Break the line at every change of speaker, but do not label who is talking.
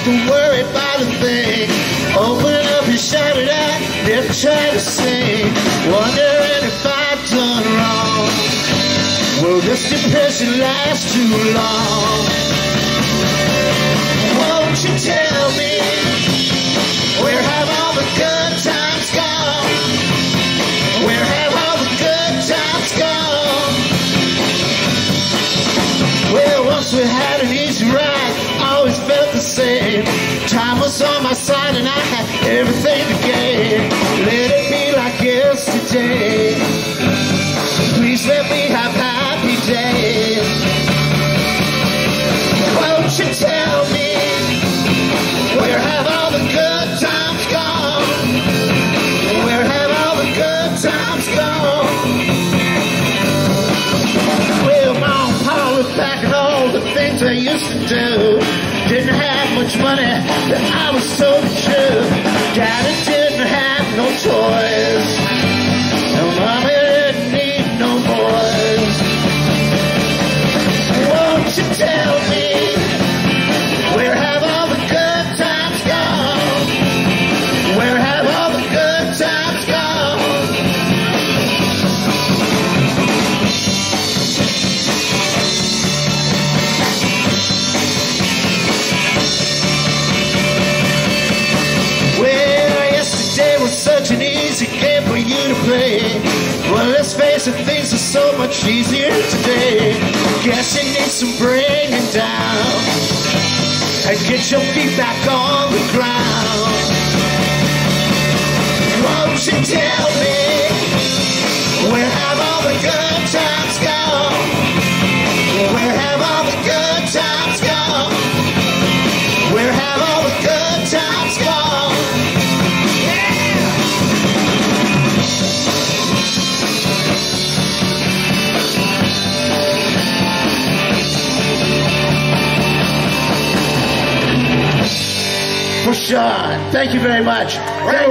have to worry about a thing. Open up and shout it out, never try to sing. Wondering if I've done wrong. Will this depression last too long? Won't you tell me, where have all the good times gone? Where have all the good times gone? Well, once we had an easy ride, always felt the same. Time was on my side and I had everything to gain. Let it be like yesterday. Please let me have happy days. Won't you tell me, where have all the good times gone? Where have all the good times gone? Well, Mom and Pa look back at all the things I used to do. Didn't have much money, but I was so true. Daddy didn't have no toys, and Mommy didn't need no boys. Won't you tell me, where have all the good times gone? Where have all the good times gone? Well, yesterday was such an easy game for you to play. Well, let's face it, things are so much easier today. Guess you need some bringing down and get your feet back on the ground. Won't you tell me, where have all the good times gone? Where have all the good times gone? Where have all the good times gone? Yeah! For sure. Thank you very much.